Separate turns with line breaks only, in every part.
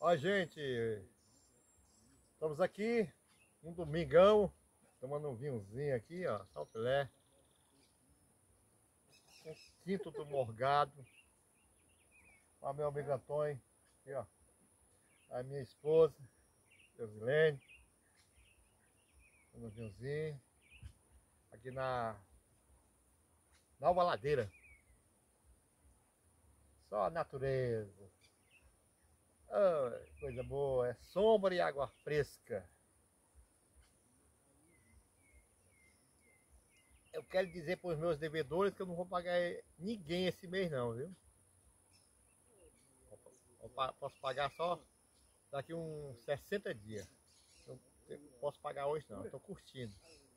Ó, gente, estamos aqui, um domingão, tomando um vinhozinho aqui, ó, salpilé, um quinto do morgado, ó, meu amigo Antônio, aqui, ó, a minha esposa, Eusilene, um vinhozinho, aqui na Nova Ladeira, só a natureza. Oh, coisa boa, é sombra e água fresca. Eu quero dizer para os meus devedores que eu não vou pagar ninguém esse mês não, viu? Posso pagar só daqui uns 60 dias. Eu não posso pagar hoje não, estou curtindo.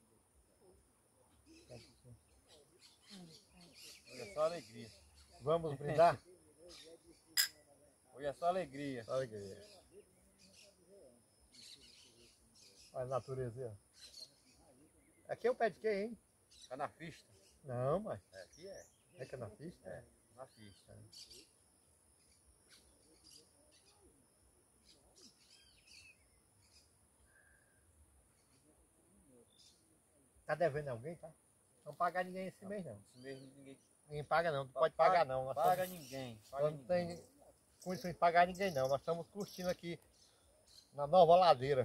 Hoje é só alegria.
Vamos brindar?
Hoje é só alegria.
Só alegria. Olha a natureza aí, ó. Aqui é o pé de quem, hein?
Canafista.
Não, mas
É, aqui é.
é canafista?
É, canafista.
Tá devendo alguém, tá? Não pagar ninguém esse mês não.
Esse mês
Ninguém paga não, não pode pagar não. Nós
Paga
estamos,
ninguém.
nós
Paga
não
ninguém.
tem condições de pagar ninguém não. Nós estamos curtindo aqui na Nova Ladeira.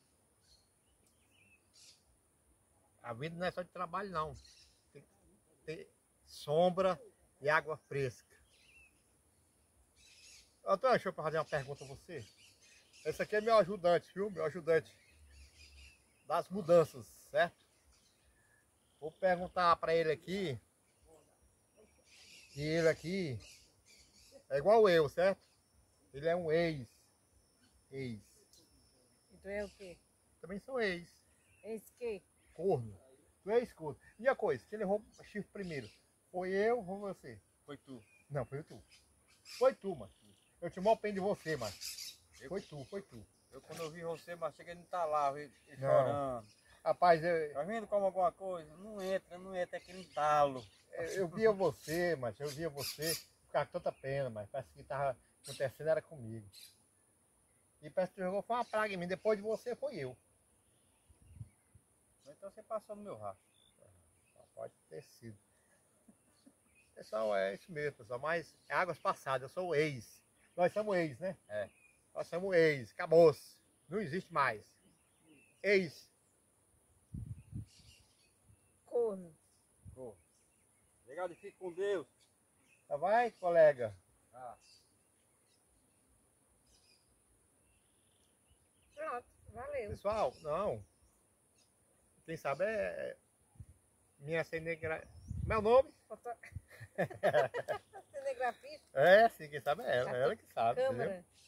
A vida não é só de trabalho não. Tem que ter sombra e água fresca. Antônio, deixa eu fazer uma pergunta a você. Esse aqui é meu ajudante, viu? Meu ajudante das mudanças, certo? Vou perguntar para ele aqui. E ele aqui é igual eu, certo? Ele é um ex. Ex.
Então é o quê?
Também sou ex.
Esse quê?
Corno. Tu é ex-corno. E a coisa, quem levou o chifre primeiro? Foi eu ou foi você?
Foi tu.
Não, foi tu. Foi tu, mano. Eu tinha mal pena de você, mano. Foi tu, foi tu.
Eu quando eu vi você, mas cheguei não tá lá, ele
Não.
chorando.
Rapaz,
Tá vendo como alguma coisa? Não entra, é aquele entalo.
eu via você, mas eu via você, ficava com tanta pena, mas parece que tava acontecendo era comigo. E parece que jogou foi uma praga em mim, depois de você foi eu.
Então você passou no meu rastro.
Pode ter sido. Pessoal, é isso mesmo, pessoal, mas é águas passadas, eu sou o ex. Nós somos ex, né?
É.
Nós somos ex, acabou-se. Não existe mais. Ex.
Corno.
Pô. Legal, fique com Deus.
Tá vai, colega?
Ah.
Pronto, valeu.
Pessoal, não. Quem sabe é minha cinegra... Meu nome?
Cinegrafista?
É, sim, quem sabe é ela que sabe.
Câmera.
Entendeu?